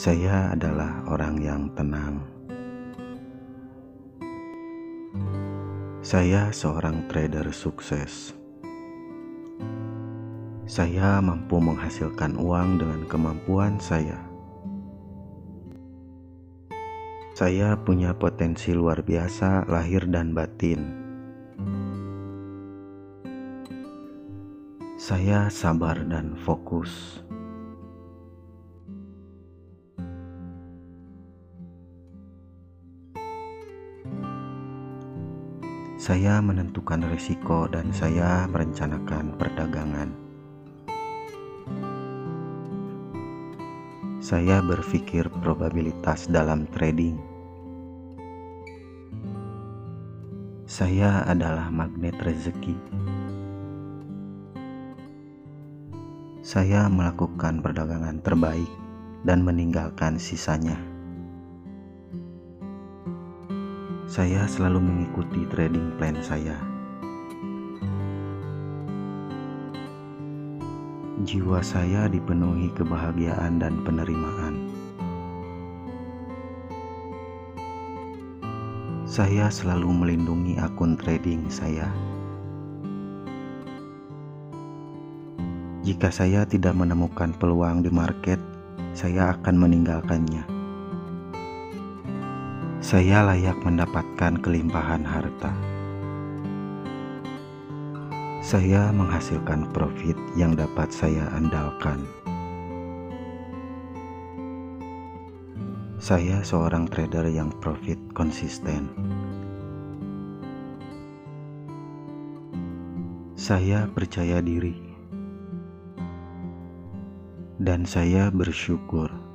Saya adalah orang yang tenang. Saya seorang trader sukses. Saya mampu menghasilkan uang dengan kemampuan saya. Saya punya potensi luar biasa lahir dan batin. Saya sabar dan fokus. Saya menentukan risiko dan saya merencanakan perdagangan. Saya berpikir probabilitas dalam trading. Saya adalah magnet rezeki. Saya melakukan perdagangan terbaik dan meninggalkan sisanya. Saya selalu mengikuti trading plan saya. Jiwa saya dipenuhi kebahagiaan dan penerimaan. Saya selalu melindungi akun trading saya. Jika saya tidak menemukan peluang di market, saya akan meninggalkannya. Saya layak mendapatkan kelimpahan harta. Saya menghasilkan profit yang dapat saya andalkan. Saya seorang trader yang profit konsisten. Saya percaya diri. Dan saya bersyukur.